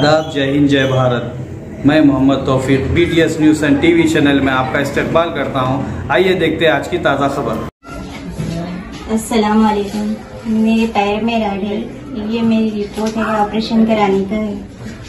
आदाब, जय हिंद, जय भारत। मैं Mohammad Taufeeq BTS news and TV channel में आपका इस्तकबाल करता हूं। आइए देखते हैं आज की ताज़ा खबर। अस्सलाम वालेकुम। मेरे पैर में रड है, ये मेरी रिपोर्ट है, ऑपरेशन कराने का है।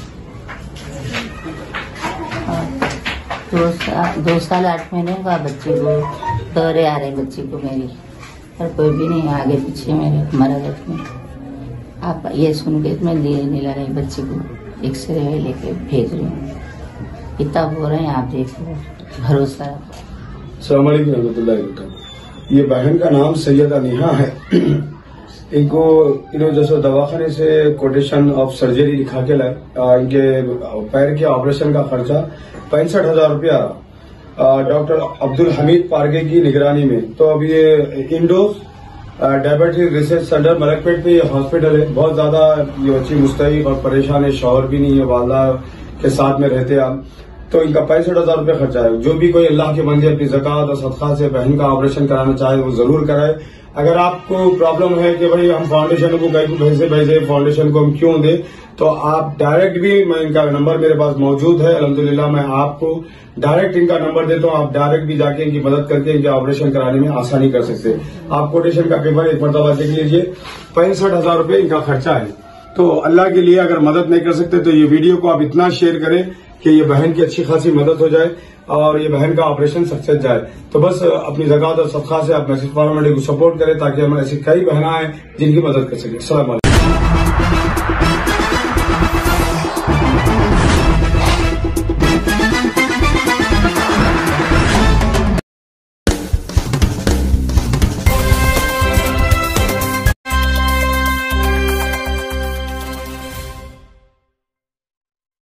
2 साल 8 महीने का बच्चे को दौरे आ रहे, बच्चे को मेरी, और कोई भी नहीं आगे पीछे मेरे मरद में। आप ये सुन के मैं नहीं ला रही, बच्चे को एक्सरे लेके भेज रही हूँ। कितना हो रहे हैं आप देखो, भरोसा। अस्सलाम वालेकुम रहमतुल्लाहि व बरकातहू। ये बहन का नाम सैयदा नेहा है। इनको जैसे दवाखाने से कोटेशन ऑफ सर्जरी लिखा के लाए। इनके पैर के ऑपरेशन का खर्चा 65,000 रुपया डॉक्टर अब्दुल हमीद पारगे की निगरानी में। तो अब ये इंडोज डायबिटीज रिसर्च सेंटर मलकपेट पे हॉस्पिटल है। बहुत ज्यादा ये बच्ची मुस्तैक और परेशान है, शौहर भी नहीं है, वालदा के साथ में रहते आप। तो इनका 65,000 रुपये खर्चा है। जो भी कोई अल्लाह के बंदे अपनी ज़कात और सदका से बहन का ऑपरेशन कराना चाहे वो जरूर कराए। अगर आपको प्रॉब्लम है कि भाई हम फाउंडेशन को भेजे फाउंडेशन को हम क्यों दे, तो आप डायरेक्ट भी, मैं इनका नंबर मेरे पास मौजूद है अल्हम्दुलिल्लाह, मैं आपको डायरेक्ट इनका नंबर देता हूँ। आप डायरेक्ट भी जाके इनकी मदद करके इनके ऑपरेशन कराने में आसानी कर सकते हैं। आप कोटेशन का पेपर एक मरतबा देख लीजिए। 65,000 रुपये इनका खर्चा है। तो अल्लाह के लिए अगर मदद नहीं कर सकते तो ये वीडियो को आप इतना शेयर करें कि ये बहन की अच्छी खासी मदद हो जाए और ये बहन का ऑपरेशन सक्सेस जाए। तो बस अपनी ज़कात और सदका से आप मैसेज फॉर्मेट को सपोर्ट करें ताकि हमें ऐसी कई बहना है जिनकी मदद कर सके। अस्सलाम वालेकुम।